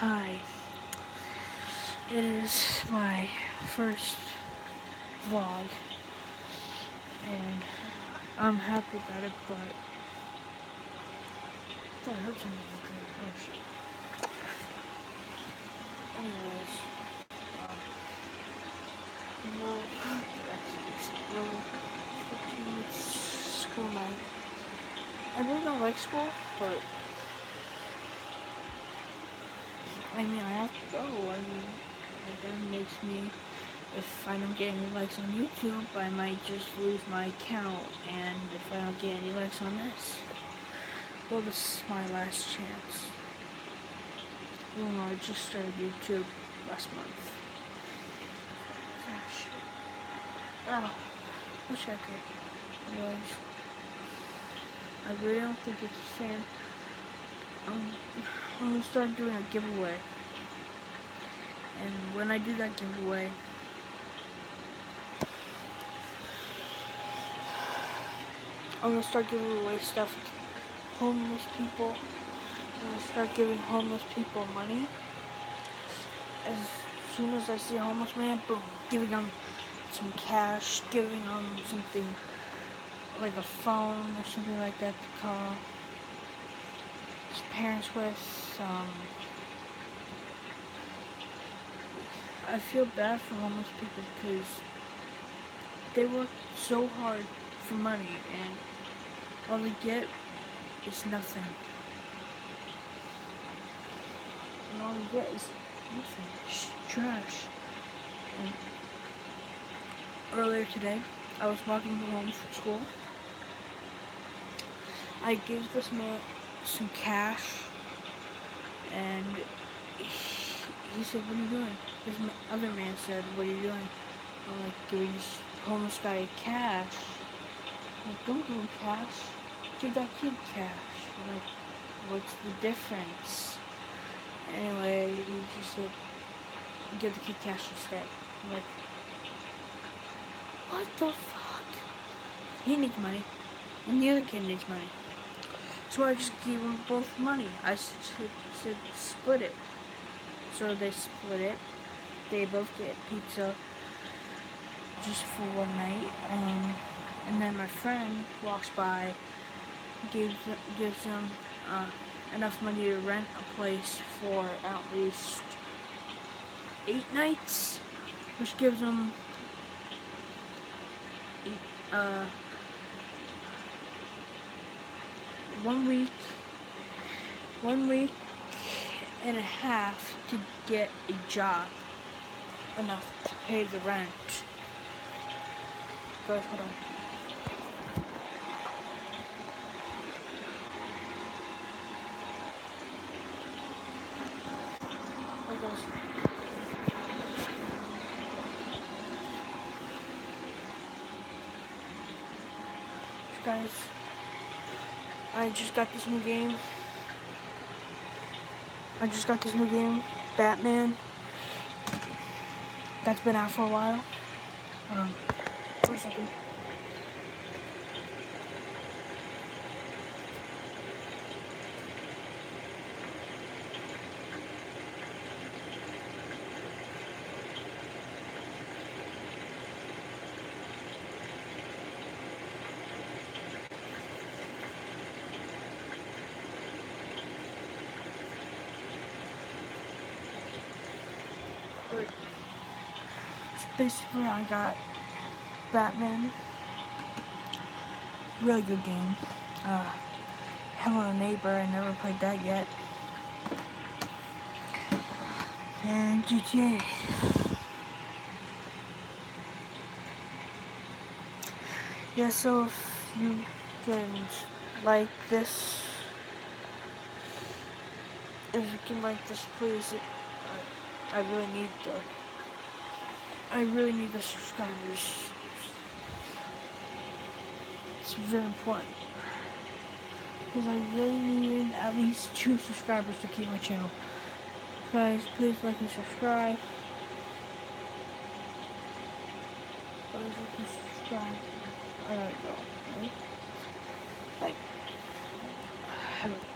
Hi. It is my first vlog, and I'm happy about it, but that hurts me. Oh shit. Anyways, no, really, 15 minutes school night. I really don't like school, but I mean, I have to go. I mean, that makes me, if I don't get any likes on YouTube, I might just lose my account, and if I don't get any likes on this, well, this is my last chance. Well, no, I just started YouTube last month. Oh, shit. Oh, wish I could. Anyways, I really don't think it's a fan. I'm gonna start doing a giveaway. And when I do that giveaway, I'm gonna start giving away stuff to homeless people. I'm gonna start giving homeless people money. As soon as I see a homeless man, boom, giving them some cash, giving them something like a phone or something like that to call his parents with. I feel bad for homeless people because they work so hard for money and all they get is nothing. And all they get is nothing. It's trash. And earlier today, I was walking home from school. I gave this man some cash, and he said, "What are you doing?" This other man said, "What are you doing?" I'm like, "Giving this homeless guy cash." I'm like, "Don't give him cash. Give that kid cash." I'm like, "What's the difference?" Anyway, he just said, "Give the kid cash instead." I'm like, what the fuck? He needs money, and the other kid needs money. So I just gave them both money. I said split it. So they split it. They both get pizza just for one night. And then my friend walks by, gives them enough money to rent a place for at least 8 nights, which gives them 1 week, 1 week and a half to get a job, enough to pay the rent. Guys, hold on. Hey guys. Guys, I just got this new game. Batman. That's been out for a while. Hold on. For a second. Basically, I got Batman. Really good game. Hello Neighbor, I never played that yet. And GTA. Yeah, so if you can like this, please. I really need the subscribers. It's very important. Because I really need at least 2 subscribers to keep my channel. Guys, please like and subscribe. Guys, like and subscribe. I gotta go. Right? Bye. Hello.